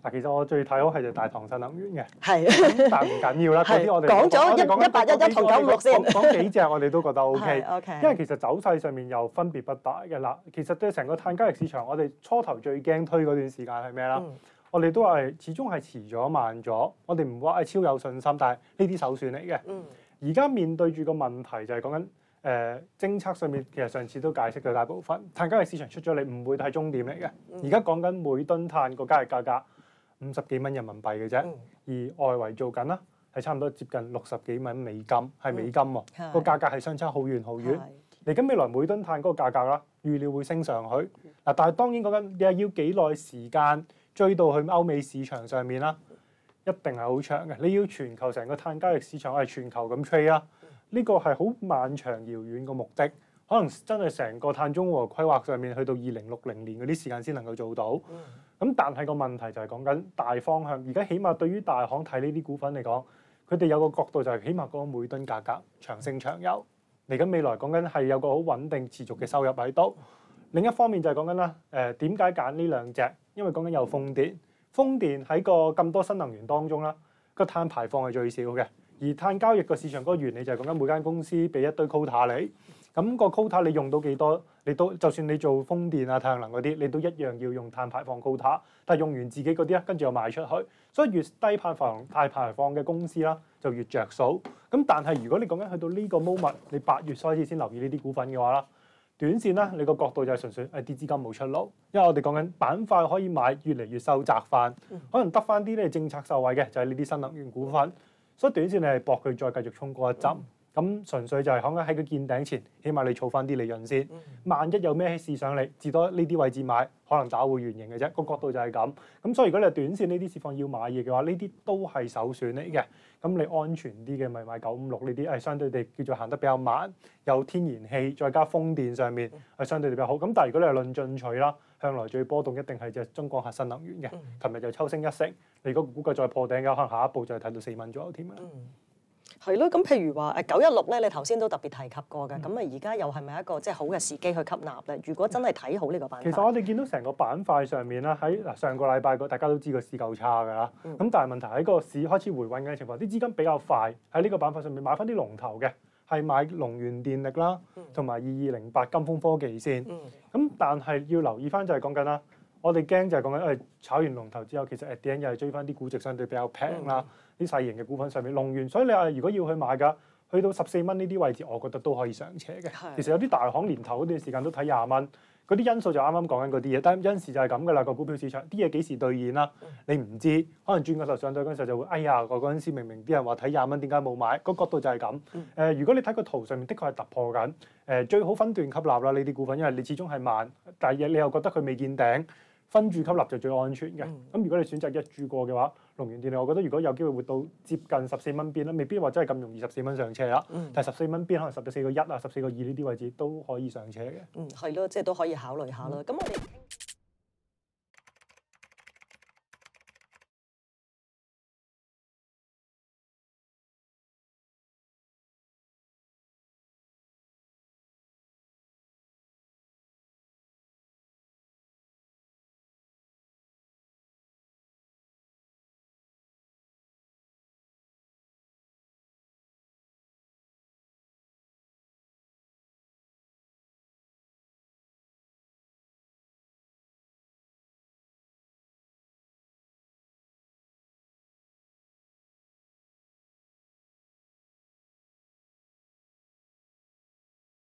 嗱，其實我最睇好係就大唐新能源嘅， 係， 但唔緊要啦。嗰啲我哋講咗181同956先， 講幾隻我哋都覺得 OK。 OK， 因為其實走勢上面又分別不大嘅啦。其實對成個碳交易市場，我哋初頭最驚推嗰段時間係咩啦？我哋都話始終係遲咗慢咗，我哋唔話係超有信心，但係呢啲首選嚟嘅。而家面對住個問題就係講緊政策上面，其實上次都解釋咗大部分碳交易市場出咗嚟唔會係終點嚟嘅。而家講緊每噸碳個交易價格50幾蚊人民幣嘅啫，而外圍做緊啦係差唔多接近60幾蚊美金，係美金喎，個價格係相差好遠好遠。嚟緊未來每噸碳嗰個價格啦，預料會升上去。嗱，但係當然講緊要幾耐時間追到去歐美市場上面啦，一定係好長嘅。你要全球成個碳交易市場係全球咁 trade 啦，呢個係好漫長遙遠個目的，可能真係成個碳中和規劃上面去到2060年嗰啲時間先能夠做到。咁但係個問題就係講緊大方向，而家起碼對於大行睇呢啲股份嚟講，佢哋有個角度就係起碼嗰個每噸價格長升長有，嚟緊未來講緊係有個好穩定持續嘅收入喺度。另一方面就係講緊啦，點解揀呢兩隻？因為講緊有風電，風電喺個咁多新能源當中啦，個碳排放係最少嘅。而碳交易個市場嗰個原理就係講緊每間公司俾一堆 quota 你，咁個 quota 你用到幾多，你都就算你做風電啊、太陽能嗰啲，你都一樣要用碳排放 quota。但係用完自己嗰啲咧，跟住又賣出去，所以越低碳排放嘅公司啦，就越着數。咁但係如果你講緊去到呢個 moment，你8月開始先留意呢啲股份嘅話啦，短線咧你個角度就係純粹啲資金冇出路，因為我哋講緊板塊可以買越嚟越收窄翻，可能得翻啲咧政策受惠嘅就係呢啲新能源股份。所以短線你係搏佢再繼續衝過一針，咁純粹就係講緊喺佢見頂前，起碼你儲翻啲利潤先。萬一有咩事上嚟，至多呢啲位置買，可能打回原形嘅啫。個角度就係咁。咁所以如果你係短線呢啲市況要買嘢嘅話，呢啲都係首選嚟嘅。咁你安全啲嘅咪買956呢啲，係相對地叫做行得比較慢，有天然氣再加風電上面係相對地比較好。咁但係如果你係論進取啦，向來最波動一定係隻中國核新能源嘅。琴日就抽升1成，你如果估計再破頂嘅，可能下一步就係睇到4蚊左右添啦。 係咯，咁譬如話916咧，你頭先都特別提及過嘅，咁而家又係咪一個即係好嘅時機去吸納咧？如果真係睇好呢個板塊， 其實我哋見到成個板塊上面啦，喺上個禮拜大家都知個市夠差㗎啦。咁但係問題喺個市開始回穩嘅情況，啲資金比較快喺呢個板塊上面買翻啲龍頭嘅，係買龍源電力啦，同埋2208金風科技先。咁但係要留意翻就係講緊啦。我哋驚就係講緊，炒完龍頭之後，其實 at the end 又係追翻啲估值相對比較平啦，啲細型嘅股份上面龍源，所以你話如果要去買㗎，去到14蚊呢啲位置，我覺得都可以上車嘅。其實有啲大行年頭嗰段時間都睇20蚊，嗰啲因素就啱啱講緊嗰啲嘢，但係因時就係咁㗎啦，個股票市場啲嘢幾時兌現啦？你唔知，可能轉個頭上對嗰陣時候就會，哎呀，嗰陣時明明啲人話睇20蚊，點解冇買？個角度就係咁。如果你睇個圖上面，的確係突破緊。最好分段吸納啦呢啲股份，因為你始終係慢，但係你又覺得佢未見頂。分住吸納就最安全嘅。咁如果你選擇一注過嘅話，龍源電力我覺得如果有機會活到接近14蚊邊啦，未必話真係咁容易14蚊上車啦。但係14蚊邊可能14個1啊、14個2呢啲位置都可以上車嘅。 係咯，即係都可以考慮下啦。咁我哋